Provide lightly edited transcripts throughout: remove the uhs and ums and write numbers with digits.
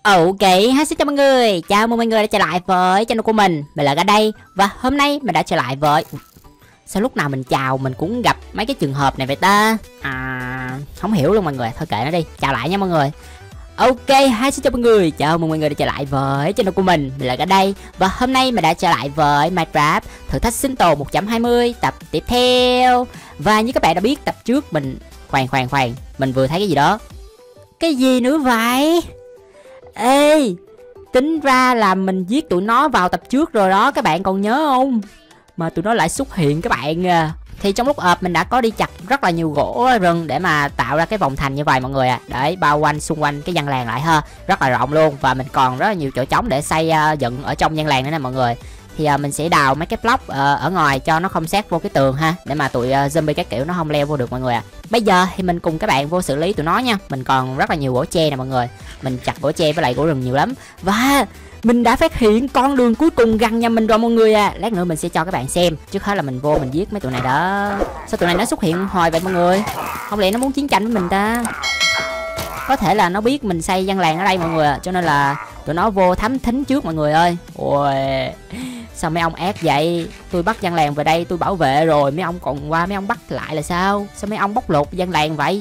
Ok, xin chào mọi người, chào mừng mọi người đã trở lại với channel của mình là Ga đây. Và hôm nay mình đã trở lại với... Sao lúc nào mình chào mình cũng gặp mấy cái trường hợp này vậy ta? Không hiểu luôn mọi người, thôi kệ nó đi, chào lại nha mọi người. Ok, xin chào mọi người, chào mừng mọi người đã trở lại với channel của mình là Ga đây. Và hôm nay mình đã trở lại với Minecraft thử thách sinh tồn 1.20 tập tiếp theo. Và như các bạn đã biết tập trước mình... Khoan, mình vừa thấy cái gì đó. Cái gì nữa vậy? Ê, tính ra là mình giết tụi nó vào tập trước rồi đó, các bạn còn nhớ không? Mà tụi nó lại xuất hiện các bạn à. Thì trong lúc mình đã có đi chặt rất là nhiều gỗ rừng để mà tạo ra cái vòng thành như vậy mọi người à. Để bao quanh xung quanh cái dân làng lại ha. Rất là rộng luôn. Và mình còn rất là nhiều chỗ trống để xây dựng ở trong dân làng nữa nè mọi người. Thì mình sẽ đào mấy cái block ở ngoài cho nó không sát vô cái tường ha. Để mà tụi zombie các kiểu nó không leo vô được mọi người à. Bây giờ thì mình cùng các bạn vô xử lý tụi nó nha. Mình còn rất là nhiều gỗ tre nè mọi người. Mình chặt gỗ tre với lại gỗ rừng nhiều lắm. Và mình đã phát hiện con đường cuối cùng gần nhà mình rồi mọi người à. Lát nữa mình sẽ cho các bạn xem. Trước hết là mình vô mình giết mấy tụi này đó. Sao tụi này nó xuất hiện hoài vậy mọi người? Không lẽ nó muốn chiến tranh với mình ta? Có thể là nó biết mình xây dân làng ở đây mọi người à. Cho nên là tụi nó vô thám thính trước mọi người ơi. Ôi, sao mấy ông ác vậy? Tôi bắt dân làng về đây tôi bảo vệ rồi, mấy ông còn qua mấy ông bắt lại là sao? Sao mấy ông bóc lột dân làng vậy?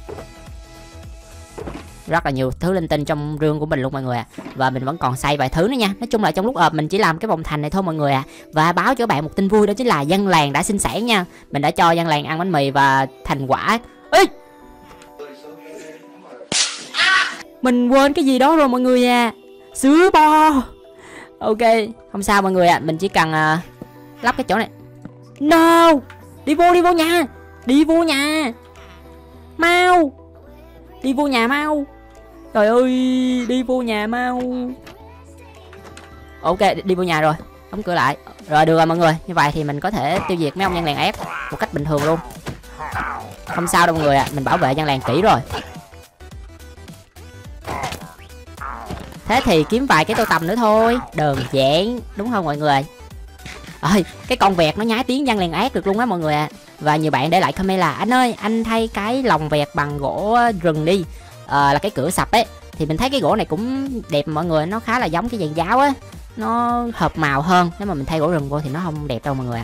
Rất là nhiều thứ linh tinh trong rương của mình luôn mọi người ạ. Và mình vẫn còn xây vài thứ nữa nha. Nói chung là trong lúc mình chỉ làm cái vòng thành này thôi mọi người ạ. Và báo cho các bạn một tin vui, đó chính là dân làng đã sinh sản nha. Mình đã cho dân làng ăn bánh mì và thành quả. Ê! Mình quên cái gì đó rồi mọi người à. Sữa bò. Ok, không sao mọi người ạ. Mình chỉ cần lắp cái chỗ này. No! Đi vô nhà. Đi vô nhà. Mau. Đi vô nhà mau. Trời ơi, đi vô nhà mau. Ok, đi vô nhà rồi. Đóng cửa lại. Rồi được rồi mọi người. Như vậy thì mình có thể tiêu diệt mấy ông dân làng ép một cách bình thường luôn. Không sao đâu mọi người ạ. Mình bảo vệ dân làng kỹ rồi. Thế thì kiếm vài cái tô tầm nữa thôi. Đơn giản, đúng không mọi người? Ơi, cái con vẹt nó nhái tiếng dân làng ác được luôn á mọi người ạ. Và nhiều bạn để lại comment là anh ơi, anh thay cái lồng vẹt bằng gỗ rừng đi. Là cái cửa sập ấy. Thì mình thấy cái gỗ này cũng đẹp mọi người. Nó khá là giống cái dàn giáo á. Nó hợp màu hơn. Nếu mà mình thay gỗ rừng vô thì nó không đẹp đâu mọi người ạ.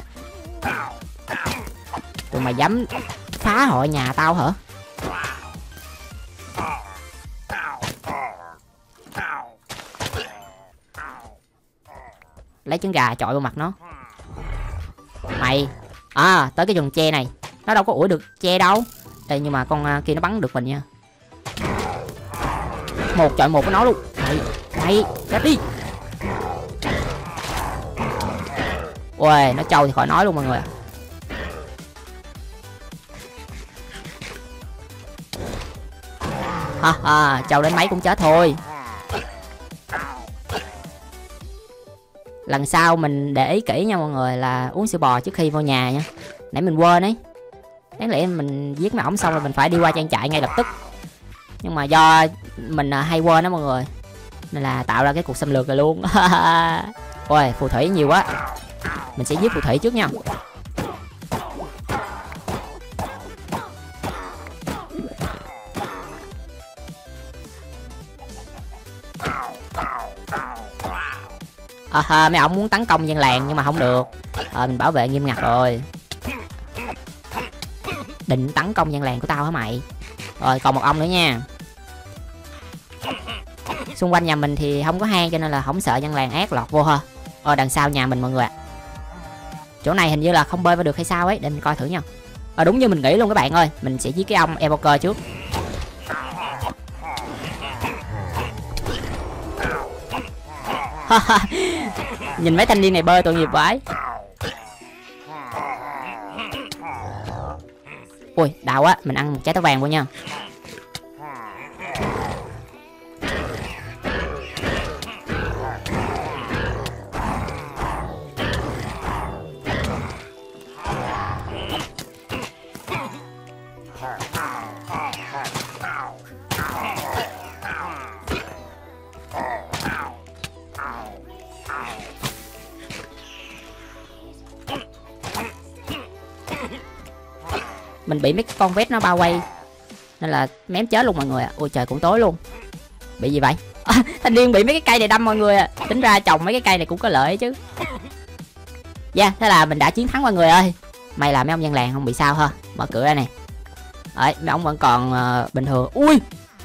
Tụi mày dám phá hoại nhà tao hả? Lấy trứng gà chọi vào mặt nó. Mày tới cái vườn tre này. Nó đâu có ủi được tre đâu. Đây, nhưng mà con kia nó bắn được mình nha. Một chọi một với nó luôn. Mày chết đi. Ôi, nó trâu thì khỏi nói luôn mọi người. Trâu đến mấy cũng chết thôi. Lần sau mình để ý kỹ nha mọi người, là uống sữa bò trước khi vô nhà nha. Nãy mình quên ấy. Đáng lẽ mình giết mấy ổng xong rồi mình phải đi qua trang trại ngay lập tức. Nhưng mà do mình hay quên đó mọi người, nên là tạo ra cái cuộc xâm lược này luôn. Ôi, phù thủy nhiều quá. Mình sẽ giết phù thủy trước nha. Mấy ông muốn tấn công dân làng nhưng mà không được. Mình bảo vệ nghiêm ngặt rồi. Định tấn công dân làng của tao hả mày? Rồi còn một ông nữa nha. Xung quanh nhà mình thì không có hang cho nên là không sợ dân làng ác lọt vô ha. Đằng sau nhà mình mọi người ạ. Chỗ này hình như là không bơi vào được hay sao ấy. Để mình coi thử nha. Đúng như mình nghĩ luôn các bạn ơi. Mình sẽ giết cái ông evoker trước. Nhìn mấy thanh niên này bơi tội nghiệp vãi. Ui, đau quá. Mình ăn một trái táo vàng vô nha. Mình bị mấy con vét nó bao quay nên là mém chết luôn mọi người ạ. Ôi trời, cũng tối luôn. Bị gì vậy? Thanh niên bị mấy cái cây này đâm mọi người à. Tính ra trồng mấy cái cây này cũng có lợi chứ. Thế là mình đã chiến thắng mọi người ơi. May là mấy ông dân làng không bị sao ha. Mở cửa ra nè. Đấy, mấy ông vẫn còn bình thường. Ui.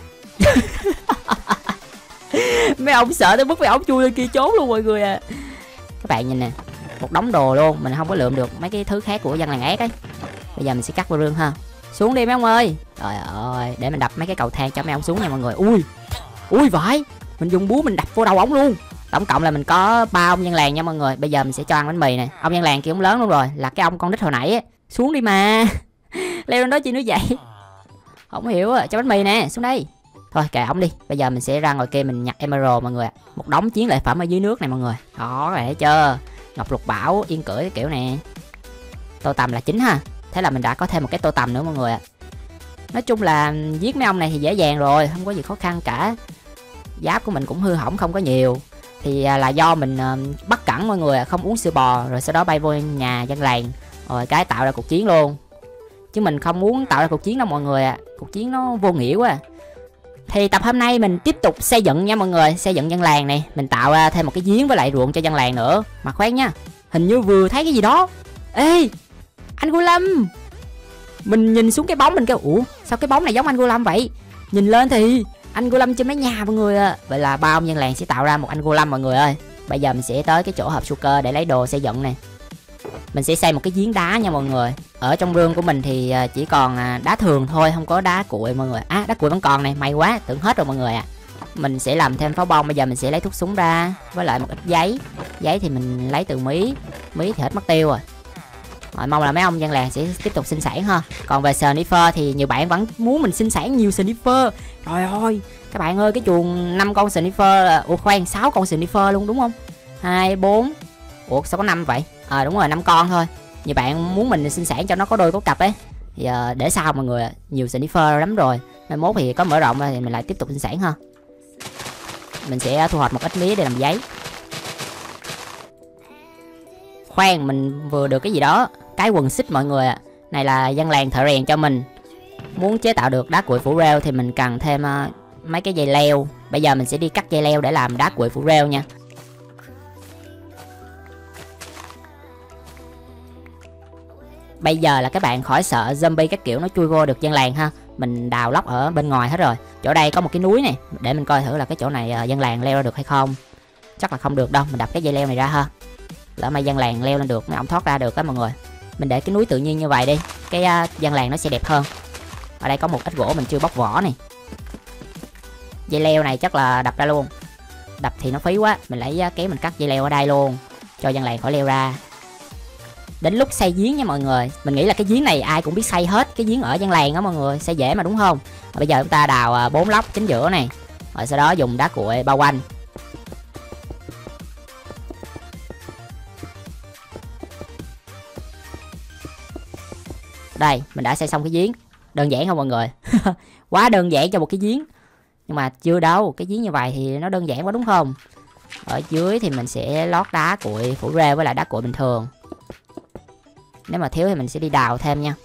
Mấy ông sợ tới mức mấy ông chui lên kia trốn luôn mọi người à. Các bạn nhìn nè, một đống đồ luôn. Mình không có lượm được mấy cái thứ khác của dân làng ác ấy. Bây giờ mình sẽ cắt vào rương ha. Xuống đi mấy ông ơi. Trời ơi, để mình đập mấy cái cầu thang cho mấy ông xuống nha mọi người. Ui vãi. Mình dùng búa mình đập vô đầu ổng luôn. Tổng cộng là mình có 3 ông dân làng nha mọi người. Bây giờ mình sẽ cho ăn bánh mì nè. Ông dân làng kia cũng lớn luôn rồi, là cái ông con nít hồi nãy ấy. Xuống đi mà. Leo lên đó chi nữa vậy. Không hiểu à, cho bánh mì nè, xuống đây. Thôi kệ ổng đi. Bây giờ mình sẽ ra ngoài kia mình nhặt emerald mọi người. Một đống chiến lợi phẩm ở dưới nước này mọi người. Đó, các bạn thấy chưa? Ngọc lục bảo, yên cưỡi cái kiểu nè. Tô tầm là chính ha. Thế là mình đã có thêm một cái tô tầm nữa mọi người ạ. Nói chung là giết mấy ông này thì dễ dàng rồi, không có gì khó khăn cả. Giáp của mình cũng hư hỏng không có nhiều. Thì là do mình bắt cẩn mọi người, không uống sữa bò. Rồi sau đó bay vô nhà dân làng. Rồi cái tạo ra cuộc chiến luôn. Chứ mình không muốn tạo ra cuộc chiến đâu mọi người ạ. Cuộc chiến nó vô nghĩa quá. Thì tập hôm nay mình tiếp tục xây dựng nha mọi người. Xây dựng dân làng này. Mình tạo ra thêm một cái giếng với lại ruộng cho dân làng nữa. Mà khoan nha, hình như vừa thấy cái gì đó. Ê, anh Golem. Mình nhìn xuống cái bóng mình kêu ủa sao cái bóng này giống anh Golem vậy. Nhìn lên thì anh Golem trên mái nhà mọi người ạ. Vậy là 3 ông dân làng sẽ tạo ra một anh Golem mọi người ơi. Bây giờ mình sẽ tới cái chỗ hộp sugar để lấy đồ xây dựng này. Mình sẽ xây một cái giếng đá nha mọi người. Ở trong rương của mình thì chỉ còn đá thường thôi, không có đá cuội mọi người. Đá cuội vẫn còn này, may quá, tưởng hết rồi mọi người ạ. Mình sẽ làm thêm pháo bông. Bây giờ mình sẽ lấy thuốc súng ra với lại một ít giấy. Giấy thì mình lấy từ mí thì hết mất tiêu rồi. Mong là mấy ông dân làng sẽ tiếp tục sinh sản ha. Còn về sniffer thì nhiều bạn vẫn muốn mình sinh sản nhiều sniffer. Trời ơi, các bạn ơi, cái chuồng 5 con sniffer, ủa khoan 6 con sniffer luôn đúng không? 2 4. Ủa sao có 5 vậy? Đúng rồi, 5 con thôi. Nhiều bạn muốn mình sinh sản cho nó có đôi có cặp ấy. Thì để sau mọi người, nhiều sniffer lắm rồi. Mai mốt thì có mở rộng thì mình lại tiếp tục sinh sản ha. Mình sẽ thu hoạch một ít mía để làm giấy. Khoan, mình vừa được cái gì đó. Cái quần xích mọi người ạ. Này là dân làng thợ rèn cho mình. Muốn chế tạo được đá cuội phủ rêu thì mình cần thêm mấy cái dây leo. Bây giờ mình sẽ đi cắt dây leo để làm đá cuội phủ rêu nha. Bây giờ là các bạn khỏi sợ zombie các kiểu nó chui vô được dân làng ha. Mình đào lóc ở bên ngoài hết rồi. Chỗ đây có một cái núi này. Để mình coi thử là cái chỗ này dân làng leo ra được hay không. Chắc là không được đâu. Mình đập cái dây leo này ra ha. Lỡ may dân làng leo lên được, mấy ông thoát ra được á mọi người. Mình để cái núi tự nhiên như vậy đi. Cái dân làng nó sẽ đẹp hơn. Ở đây có một ít gỗ mình chưa bóc vỏ này. Dây leo này chắc là đập ra luôn. Đập thì nó phí quá. Mình lấy kéo mình cắt dây leo ở đây luôn. Cho dân làng khỏi leo ra. Đến lúc xây giếng nha mọi người. Mình nghĩ là cái giếng này ai cũng biết xây hết. Cái giếng ở dân làng đó mọi người. Xây dễ mà đúng không? Bây giờ chúng ta đào 4 lóc chính giữa này. Rồi sau đó dùng đá cuội bao quanh. Đây, mình đã xây xong cái giếng. Đơn giản không mọi người? Quá đơn giản cho một cái giếng. Nhưng mà chưa đâu, cái giếng như vậy thì nó đơn giản quá đúng không? Ở dưới thì mình sẽ lót đá cuội phủ rêu với lại đá cuội bình thường. Nếu mà thiếu thì mình sẽ đi đào thêm nha.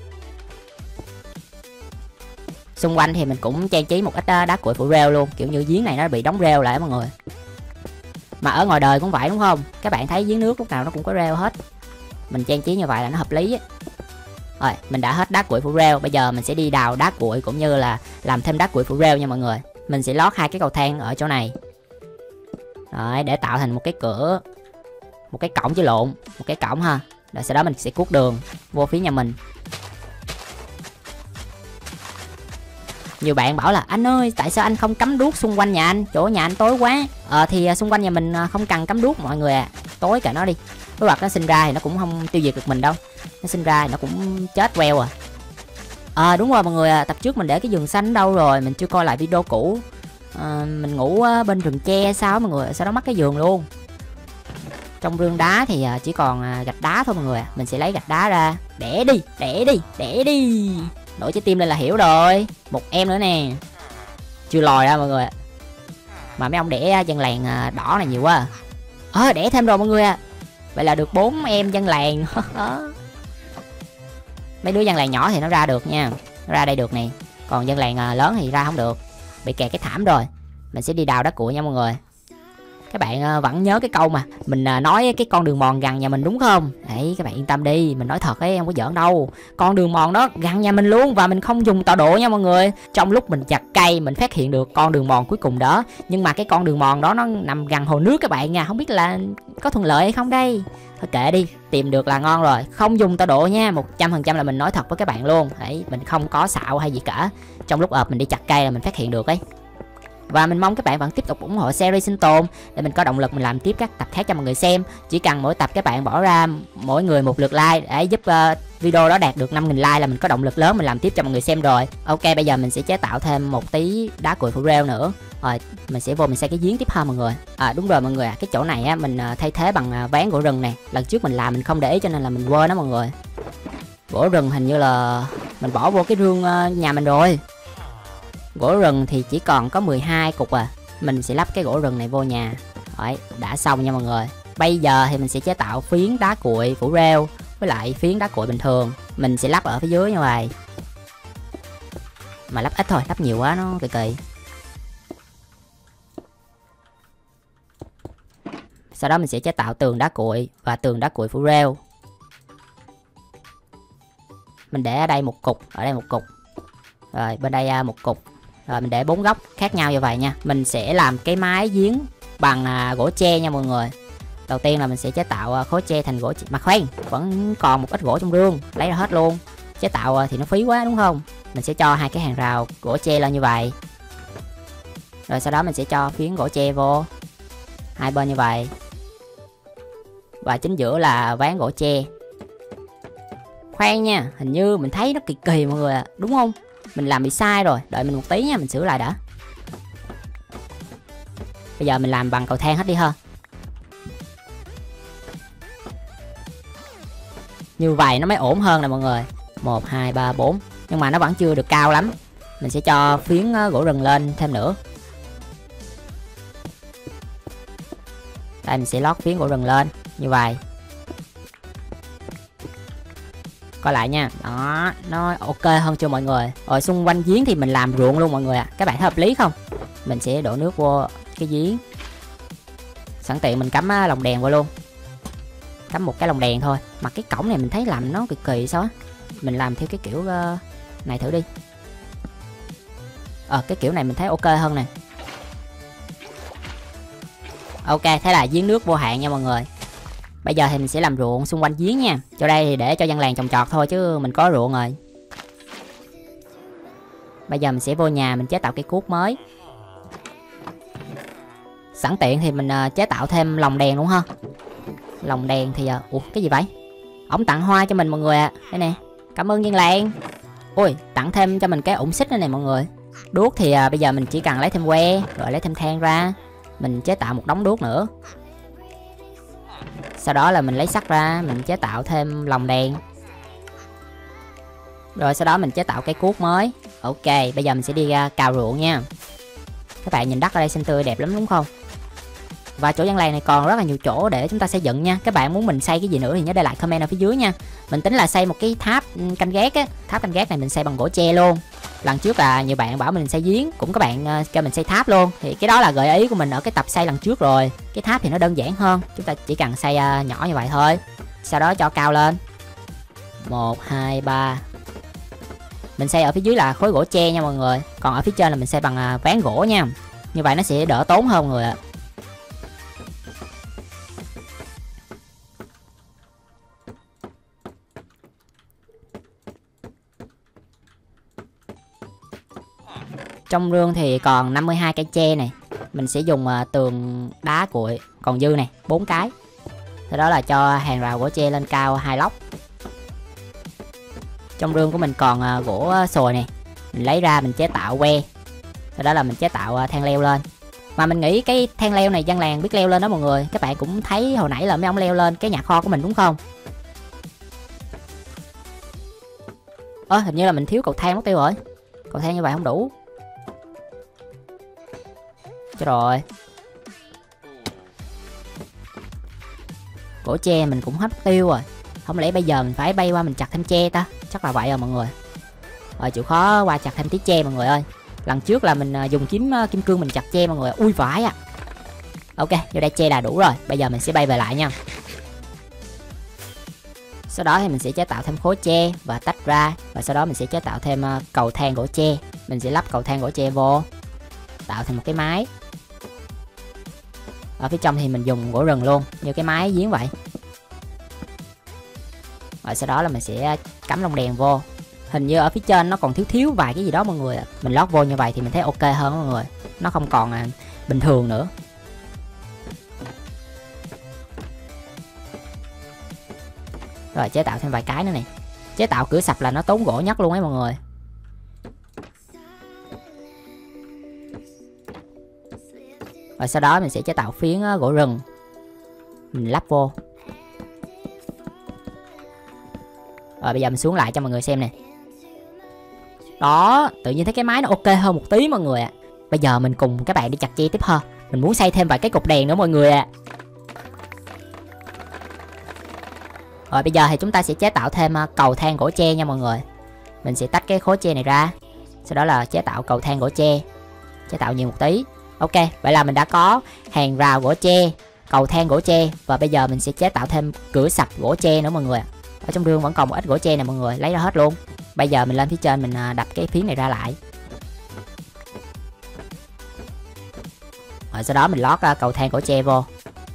Xung quanh thì mình cũng trang trí một ít đá cuội phủ rêu luôn. Kiểu như giếng này nó bị đóng rêu lại mọi người. Mà ở ngoài đời cũng vậy đúng không? Các bạn thấy giếng nước lúc nào nó cũng có rêu hết. Mình trang trí như vậy là nó hợp lý á. Rồi, mình đã hết đá cuội phủ rêu. Bây giờ mình sẽ đi đào đá cuội cũng như là làm thêm đá cuội phủ rêu nha mọi người. Mình sẽ lót 2 cái cầu thang ở chỗ này. Rồi, để tạo thành một cái cửa. Một cái cổng chứ lộn. Một cái cổng ha. Rồi sau đó mình sẽ cuốc đường vô phía nhà mình. Nhiều bạn bảo là anh ơi tại sao anh không cắm đuốc xung quanh nhà anh, chỗ nhà anh tối quá. Thì xung quanh nhà mình không cần cắm đuốc mọi người à. Tối cả nó đi. Cái vật nó sinh ra thì nó cũng không tiêu diệt được mình đâu. Nó sinh ra thì nó cũng chết queo à. Đúng rồi mọi người à. Tập trước mình để cái giường xanh đâu rồi. Mình chưa coi lại video cũ. Mình ngủ bên rừng tre sao mọi người. Sau đó mắc cái giường luôn. Trong rương đá thì chỉ còn gạch đá thôi mọi người. Mình sẽ lấy gạch đá ra. Đẻ đi. Đổi trái tim lên là hiểu rồi. Một em nữa nè. Chưa lòi ra mọi người. Mà mấy ông đẻ dân làng đỏ này nhiều quá. Đẻ thêm rồi mọi người à. Vậy là được 4 em dân làng. Mấy đứa dân làng nhỏ thì nó ra được nha. Nó ra đây được nè. Còn dân làng lớn thì ra không được. Bị kẹt cái thảm rồi. Mình sẽ đi đào đá cuội nha mọi người. Các bạn vẫn nhớ cái câu mà mình nói cái con đường mòn gần nhà mình đúng không? Đấy, các bạn yên tâm đi, mình nói thật ấy, không có giỡn đâu. Con đường mòn đó gần nhà mình luôn và mình không dùng tọa độ nha mọi người. Trong lúc mình chặt cây mình phát hiện được con đường mòn cuối cùng đó. Nhưng mà cái con đường mòn đó nó nằm gần hồ nước các bạn nha, không biết là có thuận lợi hay không đây. Thôi kệ đi, tìm được là ngon rồi. Không dùng tọa độ nha, 100% là mình nói thật với các bạn luôn. Đấy, mình không có xạo hay gì cả. Trong lúc mình đi chặt cây là mình phát hiện được ấy. Và mình mong các bạn vẫn tiếp tục ủng hộ series sinh tồn để mình có động lực mình làm tiếp các tập khác cho mọi người xem. Chỉ cần mỗi tập các bạn bỏ ra mỗi người một lượt like để giúp video đó đạt được 5.000 like là mình có động lực lớn mình làm tiếp cho mọi người xem rồi. Ok, bây giờ mình sẽ chế tạo thêm một tí đá cuội phủ rêu nữa. Rồi mình sẽ vô mình xây cái giếng tiếp ha mọi người. Đúng rồi mọi người cái chỗ này á mình thay thế bằng ván gỗ rừng này. Lần trước mình làm mình không để ý cho nên là mình quên đó mọi người. Gỗ rừng hình như là mình bỏ vô cái rương nhà mình rồi. Gỗ rừng thì chỉ còn có 12 cục à. Mình sẽ lắp cái gỗ rừng này vô nhà. Rồi, đã xong nha mọi người. Bây giờ thì mình sẽ chế tạo phiến đá cuội phủ rêu với lại phiến đá cuội bình thường. Mình sẽ lắp ở phía dưới như vậy. Mà lắp ít thôi, lắp nhiều quá nó kỳ kỳ. Sau đó mình sẽ chế tạo tường đá cuội và tường đá cuội phủ rêu. Mình để ở đây một cục, ở đây một cục. Rồi bên đây một cục. Rồi mình để 4 góc khác nhau như vậy nha. Mình sẽ làm cái mái giếng bằng gỗ tre nha mọi người. Đầu tiên là mình sẽ chế tạo khối tre thành gỗ. Mà khoan, vẫn còn một ít gỗ trong rương, lấy ra hết luôn. Chế tạo thì nó phí quá đúng không? Mình sẽ cho hai cái hàng rào gỗ tre lên như vậy. Rồi sau đó mình sẽ cho phiến gỗ tre vô hai bên như vậy. Và chính giữa là ván gỗ tre. Khoan nha, hình như mình thấy nó kỳ kỳ mọi người ạ, đúng không? Mình làm bị sai rồi, đợi mình một tí nha, mình sửa lại đã. Bây giờ mình làm bằng cầu thang hết đi ha. Như vậy nó mới ổn hơn nè mọi người. 1, 2, 3, 4. Nhưng mà nó vẫn chưa được cao lắm. Mình sẽ cho phiến gỗ rừng lên thêm nữa. Đây mình sẽ lót phiến gỗ rừng lên như vậy. Coi lại nha. Đó, nó ok hơn chưa mọi người. Rồi xung quanh giếng thì mình làm ruộng luôn mọi người ạ. Các bạn thấy hợp lý không? Mình sẽ đổ nước vô cái giếng. Sẵn tiện mình cắm lồng đèn vô luôn. Cắm một cái lồng đèn thôi. Mà cái cổng này mình thấy làm nó kỳ kỳ sao á. Mình làm theo cái kiểu này thử đi. Cái kiểu này mình thấy ok hơn nè. Ok, thế là giếng nước vô hạn nha mọi người. Bây giờ thì mình sẽ làm ruộng xung quanh giếng nha. Chỗ đây thì để cho dân làng trồng trọt thôi chứ mình có ruộng rồi. Bây giờ mình sẽ vô nhà mình chế tạo cây cuốc mới. Sẵn tiện thì mình chế tạo thêm lồng đèn đúng không? Lồng đèn thì cái gì vậy? Ổng tặng hoa cho mình mọi người ạ. Đây nè. Cảm ơn dân làng. Ui, tặng thêm cho mình cái ủng xích nữa này mọi người. Đuốc thì bây giờ mình chỉ cần lấy thêm que rồi lấy thêm than ra. Mình chế tạo một đống đuốc nữa. Sau đó là mình lấy sắt ra, mình chế tạo thêm lồng đèn. Rồi sau đó mình chế tạo cái cuốc mới. Ok, bây giờ mình sẽ đi ra cào ruộng nha. Các bạn nhìn đất ở đây xinh tươi đẹp lắm đúng không? Và chỗ dân làng này còn rất là nhiều chỗ để chúng ta xây dựng nha. Các bạn muốn mình xây cái gì nữa thì nhớ để lại comment ở phía dưới nha. Mình tính là xây một cái tháp canh gác á. Tháp canh gác này mình xây bằng gỗ tre luôn. Lần trước là nhiều bạn bảo mình xây giếng, cũng có bạn kêu mình xây tháp luôn. Thì cái đó là gợi ý của mình ở cái tập xây lần trước rồi. Cái tháp thì nó đơn giản hơn, chúng ta chỉ cần xây nhỏ như vậy thôi. Sau đó cho cao lên 1, 2, 3. Mình xây ở phía dưới là khối gỗ tre nha mọi người. Còn ở phía trên là mình xây bằng ván gỗ nha. Như vậy nó sẽ đỡ tốn hơn mọi người ạ. Trong rương thì còn 52 cây tre này. Mình sẽ dùng tường đá cuội còn dư này 4 cái. Sau đó là cho hàng rào gỗ tre lên cao 2 lốc. Trong rương của mình còn gỗ sồi này. Mình lấy ra mình chế tạo que. Sau đó là mình chế tạo than leo lên. Mà mình nghĩ cái than leo này dân làng biết leo lên đó mọi người. Các bạn cũng thấy hồi nãy là mấy ông leo lên cái nhà kho của mình đúng không? Hình như là mình thiếu cầu thang mất tiêu rồi. Cầu thang như vậy không đủ. Chết rồi. Gỗ tre mình cũng hết tiêu rồi. Không lẽ bây giờ mình phải bay qua mình chặt thêm tre ta? Chắc là vậy rồi mọi người. Rồi chịu khó qua chặt thêm tí tre mọi người ơi. Lần trước là mình dùng kim cương mình chặt tre mọi người. Ui vãi à. Ok, vô đây tre là đủ rồi. Bây giờ mình sẽ bay về lại nha. Sau đó thì mình sẽ chế tạo thêm khối tre và tách ra. Và sau đó mình sẽ chế tạo thêm cầu thang gỗ tre. Mình sẽ lắp cầu thang gỗ tre vô, tạo thành một cái mái. Ở phía trong thì mình dùng gỗ rừng luôn, như cái mái giếng vậy. Rồi sau đó là mình sẽ cắm lông đèn vô. Hình như ở phía trên nó còn thiếu vài cái gì đó mọi người ạ. Mình lót vô như vậy thì mình thấy ok hơn mọi người. Nó không còn bình thường nữa. Rồi chế tạo thêm vài cái nữa này. Chế tạo cửa sập là nó tốn gỗ nhất luôn ấy mọi người. Rồi sau đó mình sẽ chế tạo phiến gỗ rừng. Mình lắp vô. Rồi bây giờ mình xuống lại cho mọi người xem nè. Đó, tự nhiên thấy cái máy nó ok hơn một tí mọi người ạ. Bây giờ mình cùng các bạn đi chặt tre tiếp ha. Mình muốn xây thêm vài cái cột đèn nữa mọi người ạ. Rồi bây giờ thì chúng ta sẽ chế tạo thêm cầu thang gỗ tre nha mọi người. Mình sẽ tách cái khối tre này ra. Sau đó là chế tạo cầu thang gỗ tre. Chế tạo nhiều một tí. Ok, vậy là mình đã có hàng rào gỗ tre, cầu thang gỗ tre. Và bây giờ mình sẽ chế tạo thêm cửa sập gỗ tre nữa mọi người. Ở trong rương vẫn còn một ít gỗ tre này mọi người, lấy ra hết luôn. Bây giờ mình lên phía trên mình đập cái phiến này ra lại. Rồi sau đó mình lót cầu thang gỗ tre vô.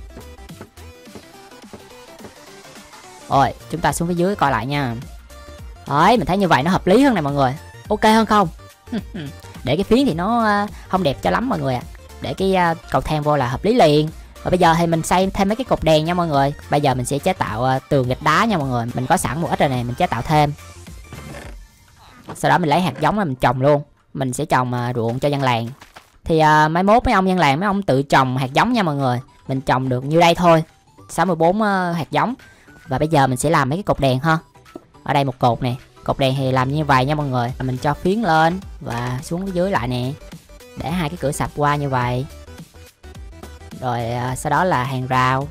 Rồi chúng ta xuống phía dưới coi lại nha. Đấy, mình thấy như vậy nó hợp lý hơn này mọi người. Ok hơn không? Để cái phiến thì nó không đẹp cho lắm mọi người ạ. Để cái cầu thang vô là hợp lý liền. Và bây giờ thì mình xây thêm mấy cái cột đèn nha mọi người. Bây giờ mình sẽ chế tạo tường gạch đá nha mọi người. Mình có sẵn một ít rồi này, mình chế tạo thêm. Sau đó mình lấy hạt giống mà mình trồng luôn. Mình sẽ trồng ruộng cho dân làng. Thì mai mốt mấy ông dân làng mấy ông tự trồng hạt giống nha mọi người. Mình trồng được như đây thôi, 64 hạt giống. Và bây giờ mình sẽ làm mấy cái cột đèn ha. Ở đây một cột nè. Cột đèn thì làm như vậy nha mọi người. Mình cho phiến lên và xuống phía dưới lại nè. Để hai cái cửa sập qua như vậy. Rồi sau đó là hàng rào.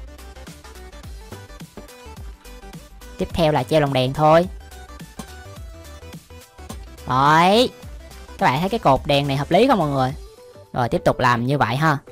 Tiếp theo là treo lồng đèn thôi. Rồi. Các bạn thấy cái cột đèn này hợp lý không mọi người? Rồi tiếp tục làm như vậy ha.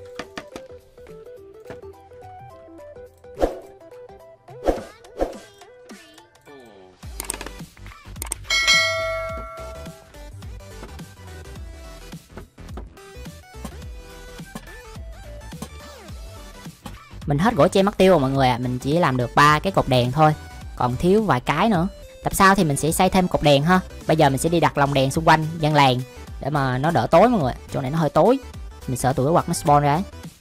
Mình hết gỗ tre mất tiêu rồi mọi người ạ. Mình chỉ làm được 3 cái cột đèn thôi. Còn thiếu vài cái nữa. Tập sau thì mình sẽ xây thêm cột đèn ha. Bây giờ mình sẽ đi đặt lồng đèn xung quanh dân làng. Để mà nó đỡ tối mọi người. Chỗ này nó hơi tối. Mình sợ tụi quạt nó spawn ra ấy.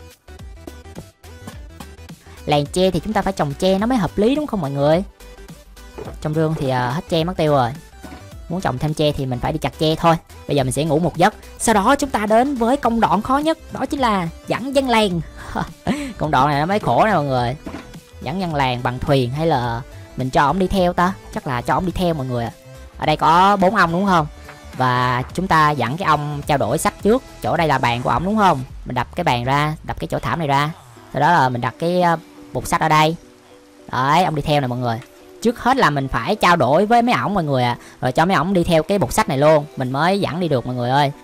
Làng tre thì chúng ta phải trồng tre nó mới hợp lý đúng không mọi người? Trong rương thì hết tre mất tiêu rồi. Muốn trồng thêm tre thì mình phải đi chặt tre thôi. Bây giờ mình sẽ ngủ một giấc. Sau đó chúng ta đến với công đoạn khó nhất. Đó chính là dẫn dân làng. Công đoạn này nó mới khổ nè mọi người. Dẫn dân làng bằng thuyền hay là mình cho ổng đi theo ta? Chắc là cho ổng đi theo mọi người ạ. Ở đây có 4 ông đúng không? Và chúng ta dẫn cái ông trao đổi sách trước. Chỗ đây là bàn của ổng đúng không? Mình đập cái bàn ra, đập cái chỗ thảm này ra. Sau đó là mình đặt cái bục sách ở đây. Đấy, ông đi theo nè mọi người. Trước hết là mình phải trao đổi với mấy ổng mọi người ạ. Rồi cho mấy ổng đi theo cái bục sách này luôn. Mình mới dẫn đi được mọi người ơi.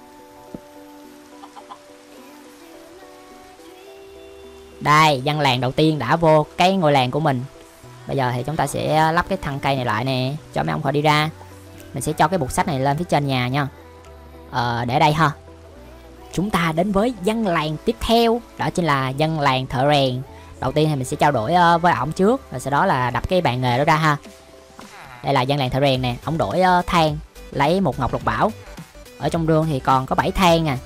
Đây, dân làng đầu tiên đã vô cái ngôi làng của mình. Bây giờ thì chúng ta sẽ lắp cái thân cây này lại nè. Cho mấy ông khỏi đi ra. Mình sẽ cho cái bục sách này lên phía trên nhà nha. Để đây ha. Chúng ta đến với dân làng tiếp theo. Đó chính là dân làng thợ rèn. Đầu tiên thì mình sẽ trao đổi với ổng trước. Rồi sau đó là đập cái bàn nghề đó ra ha. Đây là dân làng thợ rèn nè. Ổng đổi than. Lấy một ngọc lục bảo. Ở trong rương thì còn có 7 than nè.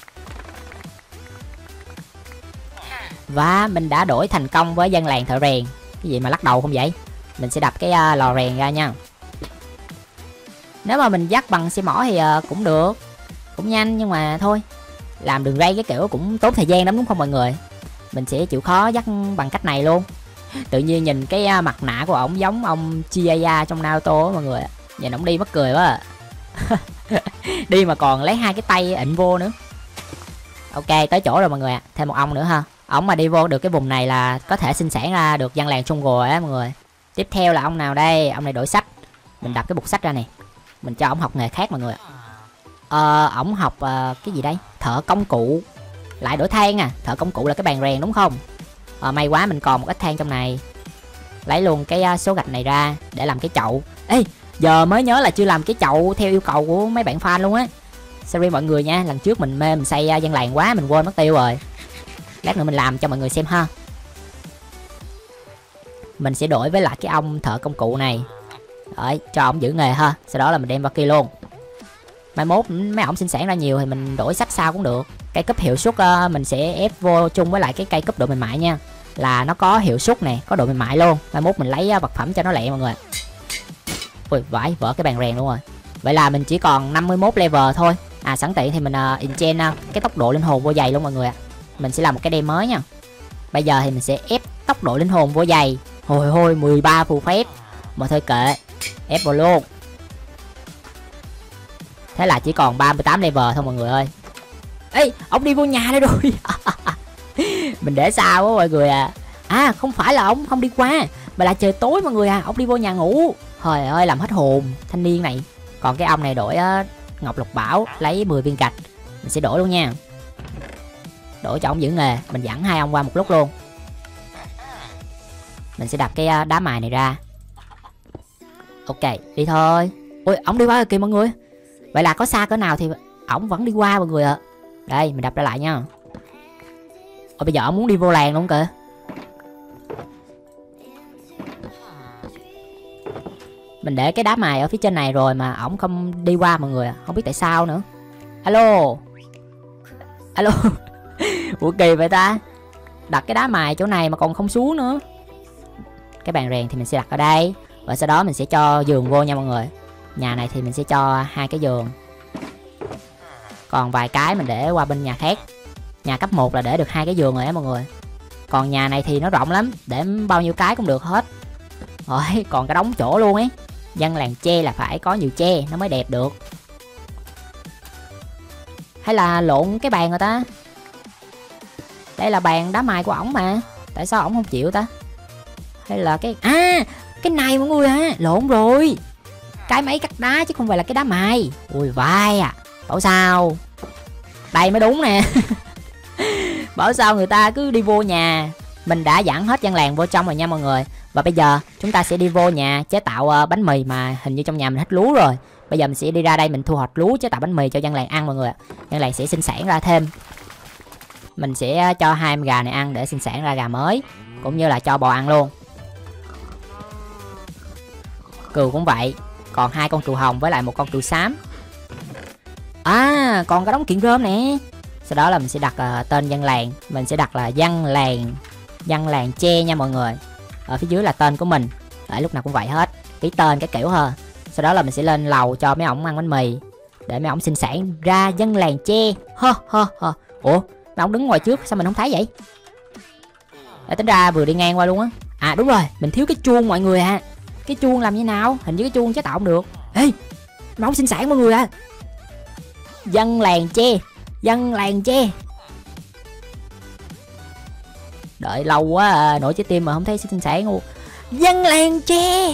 Và mình đã đổi thành công với dân làng thợ rèn. Cái gì mà lắc đầu không vậy? Mình sẽ đập cái lò rèn ra nha. Nếu mà mình dắt bằng xe mỏ thì cũng được. Cũng nhanh nhưng mà thôi. Làm đường ray cái kiểu cũng tốn thời gian lắm đúng không mọi người? Mình sẽ chịu khó dắt bằng cách này luôn. Tự nhiên nhìn cái mặt nạ của ổng giống ông Chiyaya trong Naruto á mọi người. Nhìn ổng đi mắc cười quá à. Đi mà còn lấy hai cái tay ịnh vô nữa. Ok, tới chỗ rồi mọi người ạ. Thêm một ông nữa ha. Ổng mà đi vô được cái vùng này là có thể sinh sản ra được dân làng jungle á mọi người. Tiếp theo là ông nào đây? Ông này đổi sách. Mình đập cái bục sách ra nè. Mình cho ổng học nghề khác mọi người. Mình sẽ cho cái bục sách này lên phía trên nhà nha. Đây là dân làng thợ rèn. Đầu tiên thì mình sẽ trao đổi với ổng trước. Rồi sau đó là đập cái bàn nghề đó ra ha. Đây là dân làng thợ rèn nè. Ổng đổi than. Lấy một ngọc lục bảo. Ở trong rương thì còn có 7 than nè. Và mình đã đổi thành công với dân làng thợ rèn. Tiếp theo là ông nào đây? Ông này đổi sách. Mình đập cái bục sách ra nè. Ổng học cái gì đây, thợ công cụ, lại đổi than à. Thợ công cụ là cái bàn rèn đúng không? May quá mình còn một ít than trong này. Lấy luôn cái số gạch này ra để làm cái chậu. Ê, giờ mới nhớ là chưa làm cái chậu theo yêu cầu của mấy bạn fan luôn á. Sorry mọi người nha, lần trước mình mê mình xây dân làng quá mình quên mất tiêu rồi. Lát nữa mình làm cho mọi người xem ha. Mình sẽ đổi với lại cái ông thợ công cụ này. Đấy, cho ông giữ nghề ha. Sau đó là mình đem vào kia luôn. Mai mốt mấy ổng sinh sản ra nhiều thì mình đổi sách sau cũng được. Cây cúp hiệu suất mình sẽ ép vô chung với lại cái cây cúp độ mềm mại nha. Là nó có hiệu suất nè, có độ mềm mại luôn. Mai mốt mình lấy vật phẩm cho nó lẹ mọi người. Ui vãi, vỡ cái bàn rèn luôn rồi. Vậy là mình chỉ còn 51 level thôi. Sẵn tiện thì mình enchant cái tốc độ linh hồn vô giày luôn mọi người ạ. Mình sẽ làm một cái đêm mới nha. Bây giờ thì mình sẽ ép tốc độ linh hồn vô giày. Hồi hôi 13 phù phép. Mà thôi kệ, ép vào luôn. Thế là chỉ còn 38 level thôi mọi người ơi. Ê, ông đi vô nhà đây rồi. Mình để sao á mọi người à. Không phải là ông không đi qua, mà là trời tối mọi người à, ông đi vô nhà ngủ. Trời ơi làm hết hồn thanh niên này. Còn cái ông này đổi ngọc lục bảo, lấy 10 viên gạch. Mình sẽ đổi luôn nha. Đổi cho ông giữ nghề. Mình dẫn hai ông qua một lúc luôn. Mình sẽ đập cái đá mài này ra. Ok, đi thôi. Ôi, ổng đi qua rồi kìa mọi người. Vậy là có xa cỡ nào thì ổng vẫn đi qua mọi người ạ. Đây, mình đập ra lại nha. Ôi, bây giờ ổng muốn đi vô làng luôn kìa. Mình để cái đá mài ở phía trên này rồi mà ổng không đi qua mọi người ạ. Không biết tại sao nữa. Alo. Alo. Ủa kỳ vậy ta. Đặt cái đá mài chỗ này mà còn không xuống nữa. Cái bàn rèn thì mình sẽ đặt ở đây. Và sau đó mình sẽ cho giường vô nha mọi người. Nhà này thì mình sẽ cho 2 cái giường. Còn vài cái mình để qua bên nhà khác. Nhà cấp 1 là để được 2 cái giường rồi á mọi người. Còn nhà này thì nó rộng lắm, để bao nhiêu cái cũng được hết. Rồi, còn cái đống chỗ luôn ấy. Dân làng tre là phải có nhiều tre nó mới đẹp được. Hay là lộn cái bàn rồi ta. Đây là bàn đá mài của ổng mà. Tại sao ổng không chịu ta. Hay là cái cái này mọi người hả. Lộn rồi. Cái máy cắt đá chứ không phải là cái đá mài. Ui vai à. Bảo sao. Đây mới đúng nè. Bảo sao người ta cứ đi vô nhà. Mình đã dẫn hết dân làng vô trong rồi nha mọi người. Và bây giờ chúng ta sẽ đi vô nhà chế tạo bánh mì. Mà hình như trong nhà mình hết lúa rồi. Bây giờ mình sẽ đi ra đây mình thu hoạch lúa chế tạo bánh mì cho dân làng ăn mọi người. Dân làng sẽ sinh sản ra thêm. Mình sẽ cho 2 em gà này ăn để sinh sản ra gà mới. Cũng như là cho bò ăn luôn. Cừu cũng vậy. Còn 2 con cừu hồng với lại 1 con cừu xám. Còn cái đống kiện rơm nè. Sau đó là mình sẽ đặt tên dân làng. Mình sẽ đặt là dân làng tre nha mọi người. Ở phía dưới là tên của mình. Đấy, lúc nào cũng vậy hết. Ký tên cái kiểu ha. Sau đó là mình sẽ lên lầu cho mấy ổng ăn bánh mì. Để mấy ổng sinh sản ra dân làng tre. Ủa, mấy ổng đứng ngoài trước sao mình không thấy vậy? Để tính ra vừa đi ngang qua luôn á. Đúng rồi, mình thiếu cái chuông mọi người à. Cái chuông làm như nào? Hình như cái chuông chế tạo không được. Ê, mấy ổng sinh sản mọi người à. Dân làng tre. Dân làng tre. Đợi lâu quá nổi trái tim mà không thấy sinh sản luôn. Dân làng tre.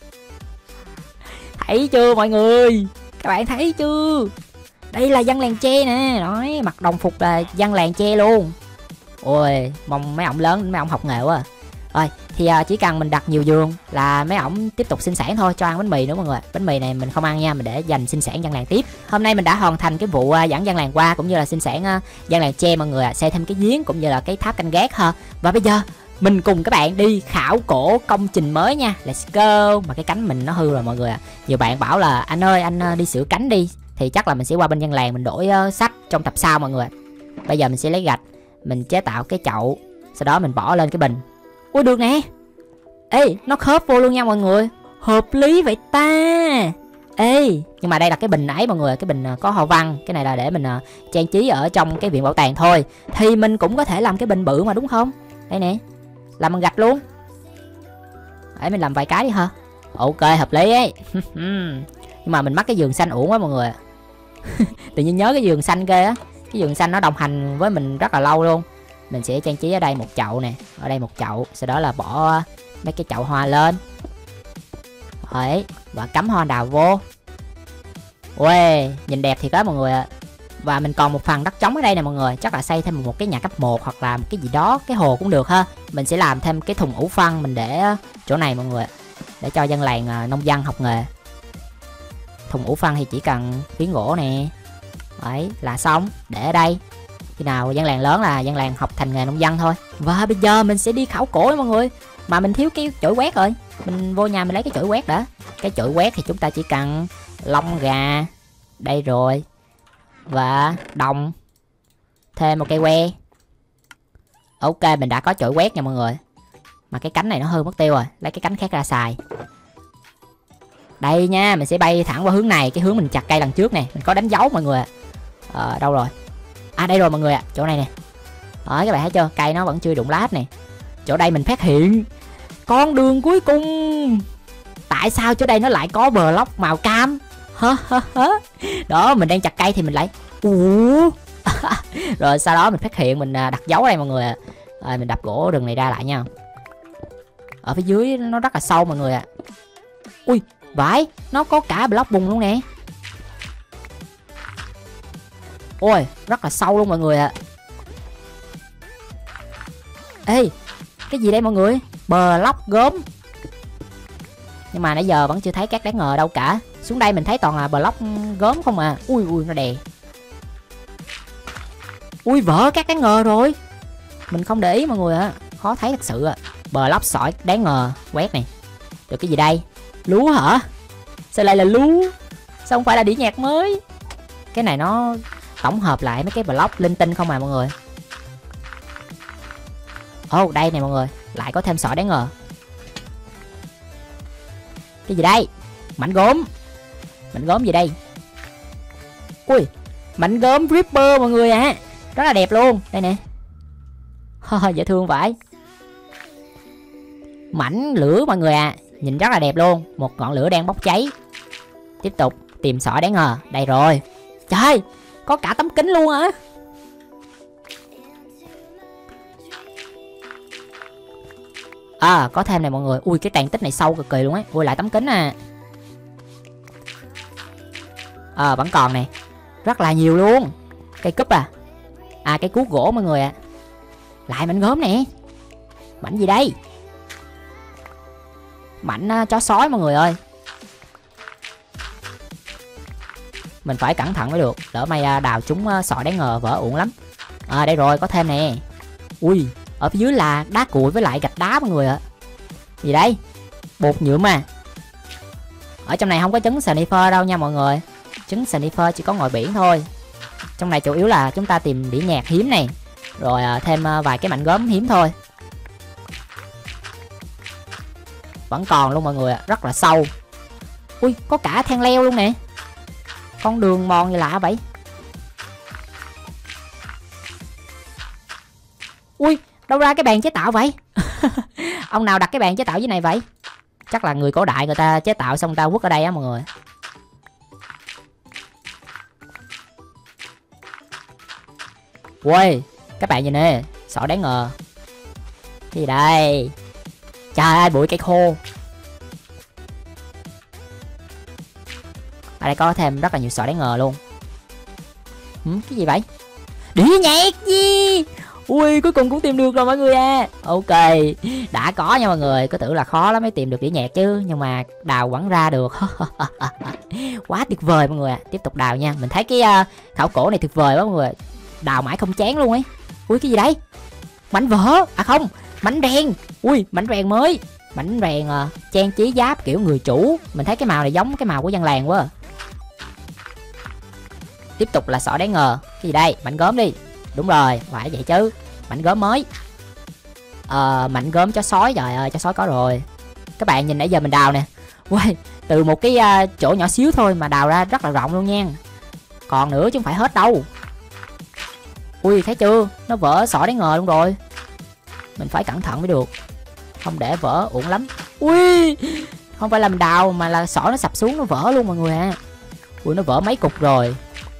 Thấy chưa mọi người. Các bạn thấy chưa. Đây là dân làng tre nè. Nói mặc đồng phục là dân làng tre luôn. Ôi mong mấy ổng lớn mấy ổng học nghề quá. Rồi thì chỉ cần mình đặt nhiều giường là mấy ổng tiếp tục sinh sản thôi. Cho ăn bánh mì nữa mọi người. Bánh mì này mình không ăn nha. Mình để dành sinh sản dân làng tiếp. Hôm nay mình đã hoàn thành cái vụ dẫn dân làng qua. Cũng như là sinh sản dân làng tre mọi người. Xây thêm cái giếng cũng như là cái tháp canh gác ha. Và bây giờ mình cùng các bạn đi khảo cổ công trình mới nha. Let's go. Mà cái cánh mình nó hư rồi mọi người ạ. Nhiều bạn bảo là anh ơi anh đi sửa cánh đi. Thì chắc là mình sẽ qua bên dân làng mình đổi sách trong tập sau mọi người. Bây giờ mình sẽ lấy gạch. Mình chế tạo cái chậu. Sau đó mình bỏ lên cái bình. Ui được nè. Ê nó khớp vô luôn nha mọi người. Hợp lý vậy ta. Ê nhưng mà đây là cái bình nãy mọi người. Cái bình có hoa văn. Cái này là để mình trang trí ở trong cái viện bảo tàng thôi. Thì mình cũng có thể làm cái bình bự mà đúng không. Đây nè. Làm bằng gạch luôn. Để mình làm vài cái đi hả. Ok hợp lý ấy. Nhưng mà mình mắc cái giường xanh uổng quá mọi người. Tự nhiên nhớ cái giường xanh ghê á. Cái giường xanh nó đồng hành với mình rất là lâu luôn. Mình sẽ trang trí ở đây một chậu nè. Ở đây một chậu. Sau đó là bỏ mấy cái chậu hoa lên. Đấy. Và cắm hoa đào vô. Ui, nhìn đẹp thì có mọi người ạ. Và mình còn một phần đất trống ở đây nè mọi người. Chắc là xây thêm một cái nhà cấp 1 hoặc là một cái gì đó, cái hồ cũng được ha. Mình sẽ làm thêm cái thùng ủ phân mình để chỗ này mọi người ạ. Để cho dân làng nông dân học nghề. Thùng ủ phân thì chỉ cần phiến gỗ nè. Đấy, là xong. Để ở đây. Khi nào dân làng lớn là dân làng học thành nghề nông dân thôi. Và bây giờ mình sẽ đi khảo cổ nha mọi người. Mà mình thiếu cái chổi quét rồi. Mình vô nhà mình lấy cái chổi quét đã. Cái chổi quét thì chúng ta chỉ cần lông gà. Đây rồi. Và đồng. Thêm một cây que. Ok, mình đã có chổi quét nha mọi người. Mà cái cánh này nó hư mất tiêu rồi. Lấy cái cánh khác ra xài. Đây nha, mình sẽ bay thẳng qua hướng này. Cái hướng mình chặt cây lần trước nè. Mình có đánh dấu mọi người ạ. Đâu rồi? À đây rồi mọi người ạ, chỗ này nè. Đó, các bạn thấy chưa? Cây nó vẫn chưa đụng lá hết nè. Chỗ đây mình phát hiện con đường cuối cùng. Tại sao chỗ đây nó lại có block màu cam? Đó, mình đang chặt cây thì mình lại rồi sau đó mình phát hiện mình đặt dấu ở đây mọi người ạ. Rồi mình đập gỗ rừng này ra lại nha. Ở phía dưới nó rất là sâu mọi người ạ. Ui, vãi, nó có cả block bùn luôn nè. Ôi, rất là sâu luôn mọi người ạ. Ê, cái gì đây mọi người? Block gốm. Nhưng mà nãy giờ vẫn chưa thấy các đáng ngờ đâu cả. Xuống đây mình thấy toàn là block gốm không à. Ui ui, nó đè. Ui, vỡ các đáng ngờ rồi. Mình không để ý mọi người ạ. Khó thấy thật sự ạ. Block sỏi đáng ngờ. Quét này. Được cái gì đây? Lúa hả? Sao lại là lúa? Sao không phải là đĩa nhạc mới? Cái này nó tổng hợp lại mấy cái block linh tinh không à mọi người. Ồ, đây nè mọi người. Lại có thêm sỏi đáng ngờ. Cái gì đây? Mảnh gốm. Mảnh gốm gì đây? Ui, mảnh gốm Ripper mọi người ạ. Rất là đẹp luôn. Đây nè. Dễ thương vãi. Mảnh lửa mọi người ạ. Nhìn rất là đẹp luôn. Một ngọn lửa đang bốc cháy. Tiếp tục tìm sỏi đáng ngờ. Đây rồi. Trời, có cả tấm kính luôn hả? À, có thêm này mọi người. Ui, cái tàn tích này sâu cực kỳ luôn ấy. Ui, lại tấm kính à. Vẫn còn nè. Rất là nhiều luôn. Cây cúp à. À, cây cuốc gỗ mọi người ạ. Lại mảnh gốm nè. Mảnh gì đây? Mảnh chó sói mọi người ơi. Mình phải cẩn thận mới được. Lỡ may đào trúng sỏi đáng ngờ vỡ uổng lắm. À đây rồi, có thêm nè. Ui, ở phía dưới là đá cuội với lại gạch đá mọi người ạ. Gì đây? Bột nhựa à. Ở trong này không có trứng sniper đâu nha mọi người. Trứng sniper chỉ có ngoài biển thôi. Trong này chủ yếu là chúng ta tìm đĩa nhạc hiếm này. Rồi thêm vài cái mảnh gốm hiếm thôi. Vẫn còn luôn mọi người ạ, rất là sâu. Ui, có cả than leo luôn nè. Con đường mòn gì lạ vậy? Ui, đâu ra cái bàn chế tạo vậy? Ông nào đặt cái bàn chế tạo dưới này vậy? Chắc là người cổ đại người ta chế tạo xong người ta quất ở đây á mọi người. Ui, các bạn nhìn nè, sỏi đáng ngờ. Cái gì đây? Trời ơi, bụi cây khô. Ở đây có thêm rất là nhiều sỏi đáng ngờ luôn. Cái gì vậy? Đĩa nhạc gì? Ui, cuối cùng cũng tìm được rồi mọi người à. Ok, đã có nha mọi người. Cứ tưởng là khó lắm mới tìm được đĩa nhạc chứ. Nhưng mà đào vẫn ra được. Quá tuyệt vời mọi người à. Tiếp tục đào nha. Mình thấy cái khảo cổ này tuyệt vời quá mọi người. Đào mãi không chán luôn ấy. Ui, cái gì đấy? Mảnh vỡ. À không, mảnh rèn. Ui, mảnh rèn mới. Mảnh rèn trang trí giáp kiểu người chủ. Mình thấy cái màu này giống cái màu của dân làng quá. Tiếp tục là sỏi đáng ngờ. Cái gì đây? Mảnh gốm đi. Đúng rồi, phải vậy chứ. Mảnh gốm mới. Mảnh gốm chó sói. Trời ơi, chó sói có rồi. Các bạn nhìn nãy giờ mình đào nè. Ui, từ một cái chỗ nhỏ xíu thôi mà đào ra rất là rộng luôn nha. Còn nữa chứ không phải hết đâu. Ui, thấy chưa? Nó vỡ sỏi đáng ngờ luôn rồi. Mình phải cẩn thận mới được. Không để vỡ uổng lắm. Ui, không phải là mình đào mà là sỏi nó sập xuống nó vỡ luôn mọi người à. Ui, nó vỡ mấy cục rồi.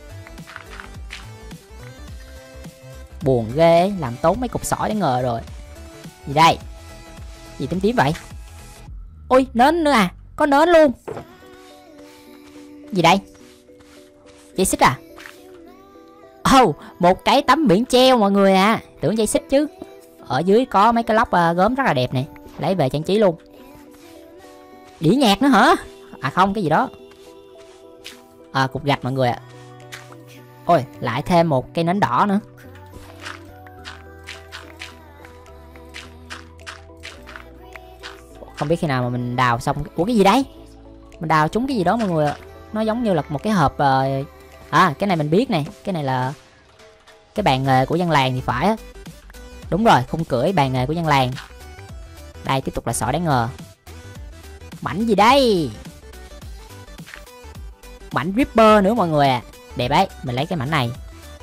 Buồn ghê, làm tốn mấy cục sỏi đáng ngờ rồi. Gì đây? Gì tím tím vậy? Ui, nến nữa à. Có nến luôn. Gì đây? Dây xích à? Một cái tấm biển treo mọi người à. Tưởng dây xích chứ. Ở dưới có mấy cái lóc gốm rất là đẹp nè. Lấy về trang trí luôn. Đĩa nhạc nữa hả? À không, cái gì đó. Cục gạch mọi người ạ. Ôi, lại thêm một cây nến đỏ nữa. Không biết khi nào mà mình đào xong. Ủa cái gì đấy? Mình đào trúng cái gì đó mọi người ạ. Nó giống như là một cái hộp. Cái này mình biết nè. Cái này là cái bàn nghề của dân làng thì phải á. Đúng rồi, khung cưỡi bàn nghề của dân làng. Đây tiếp tục là sỏi đáng ngờ. Mảnh gì đây? Mảnh Ripper nữa mọi người à. Đẹp ấy, mình lấy cái mảnh này.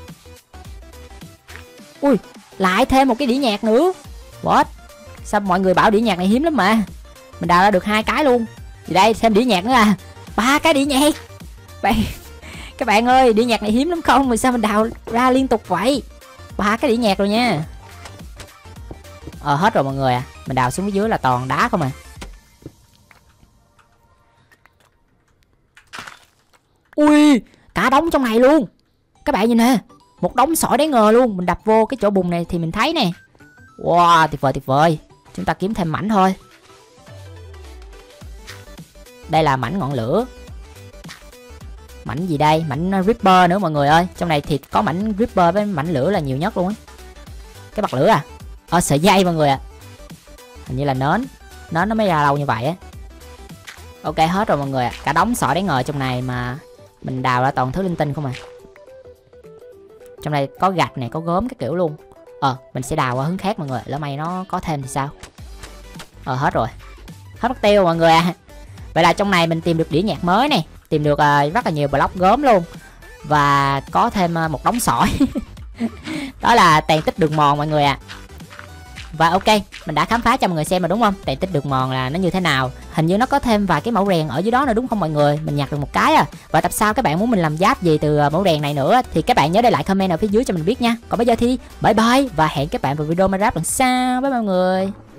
Ui, lại thêm một cái đĩa nhạc nữa. What? Sao mọi người bảo đĩa nhạc này hiếm lắm mà. Mình đào ra được 2 cái luôn. Thì đây, thêm đĩa nhạc nữa à. 3 cái đĩa nhạc. Các bạn ơi, đĩa nhạc này hiếm lắm không? Mà sao mình đào ra liên tục vậy? 3 cái đĩa nhạc rồi nha. Hết rồi mọi người à. Mình đào xuống phía dưới là toàn đá không à. Ui, cả đống trong này luôn. Các bạn nhìn nè, một đống sỏi đáng ngờ luôn. Mình đập vô cái chỗ bùn này thì mình thấy nè. Wow, tuyệt vời tuyệt vời. Chúng ta kiếm thêm mảnh thôi. Đây là mảnh ngọn lửa. Mảnh gì đây? Mảnh Ripper nữa mọi người ơi. Trong này thì có mảnh Ripper với mảnh lửa là nhiều nhất luôn á. Cái bật lửa à? Sợi dây mọi người ạ. Hình như là nến. Nến nó mới ra lâu như vậy á. Ok, hết rồi mọi người ạ. Cả đống sỏi đáng ngờ trong này mà mình đào ra toàn thứ linh tinh không à. Trong này có gạch này, có gốm cái kiểu luôn. Mình sẽ đào qua hướng khác mọi người. Lỡ may nó có thêm thì sao. Hết rồi. Hết mất tiêu mọi người à. Vậy là trong này mình tìm được đĩa nhạc mới này. Tìm được rất là nhiều block gốm luôn. Và có thêm một đống sỏi. Đó là tàn tích đường mòn mọi người à. Và ok, mình đã khám phá cho mọi người xem rồi đúng không? Tàn tích đường mòn là nó như thế nào. Hình như nó có thêm vài cái mẫu rèn ở dưới đó nữa đúng không mọi người? Mình nhặt được một cái à. Và tập sau các bạn muốn mình làm giáp gì từ mẫu rèn này nữa thì các bạn nhớ để lại comment ở phía dưới cho mình biết nha. Còn bây giờ thì bye bye và hẹn các bạn vào video Minecraft lần sau. Bye bye mọi người.